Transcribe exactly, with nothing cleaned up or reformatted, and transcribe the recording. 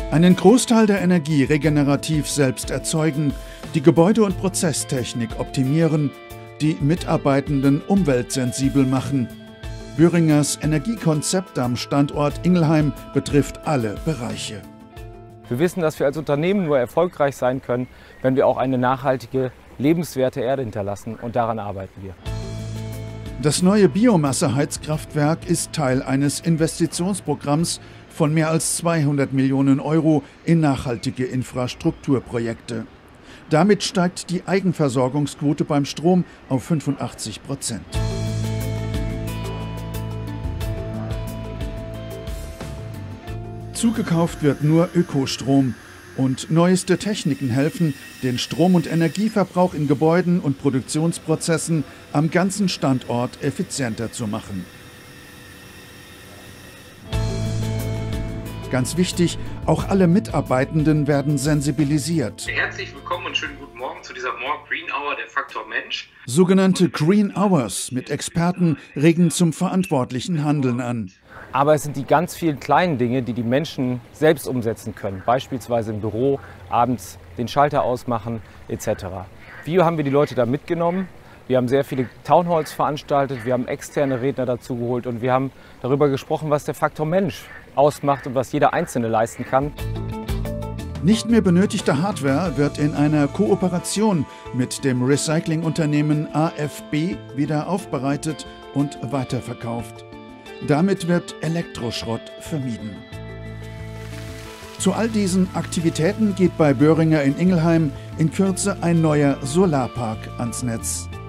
Einen Großteil der Energie regenerativ selbst erzeugen, die Gebäude- und Prozesstechnik optimieren, die Mitarbeitenden umweltsensibel machen. Böhringers Energiekonzept am Standort Ingelheim betrifft alle Bereiche. Wir wissen, dass wir als Unternehmen nur erfolgreich sein können, wenn wir auch eine nachhaltige, lebenswerte Erde hinterlassen, und daran arbeiten wir. Das neue Biomasseheizkraftwerk ist Teil eines Investitionsprogramms von mehr als zweihundert Millionen Euro in nachhaltige Infrastrukturprojekte. Damit steigt die Eigenversorgungsquote beim Strom auf fünfundachtzig Prozent. Zugekauft wird nur Ökostrom, und neueste Techniken helfen, den Strom- und Energieverbrauch in Gebäuden und Produktionsprozessen am ganzen Standort effizienter zu machen. Ganz wichtig, auch alle Mitarbeitenden werden sensibilisiert. Herzlich willkommen und schönen guten Morgen zu dieser More Green Hour, der Faktor Mensch. Sogenannte Green Hours mit Experten regen zum verantwortlichen Handeln an. Aber es sind die ganz vielen kleinen Dinge, die die Menschen selbst umsetzen können. Beispielsweise im Büro, abends den Schalter ausmachen et cetera. Wie haben wir die Leute da mitgenommen? Wir haben sehr viele Townhalls veranstaltet, wir haben externe Redner dazu geholt und wir haben darüber gesprochen, was der Faktor Mensch ausmacht und was jeder Einzelne leisten kann. Nicht mehr benötigte Hardware wird in einer Kooperation mit dem Recyclingunternehmen A F B wieder aufbereitet und weiterverkauft. Damit wird Elektroschrott vermieden. Zu all diesen Aktivitäten geht bei Böhringer in Ingelheim in Kürze ein neuer Solarpark ans Netz.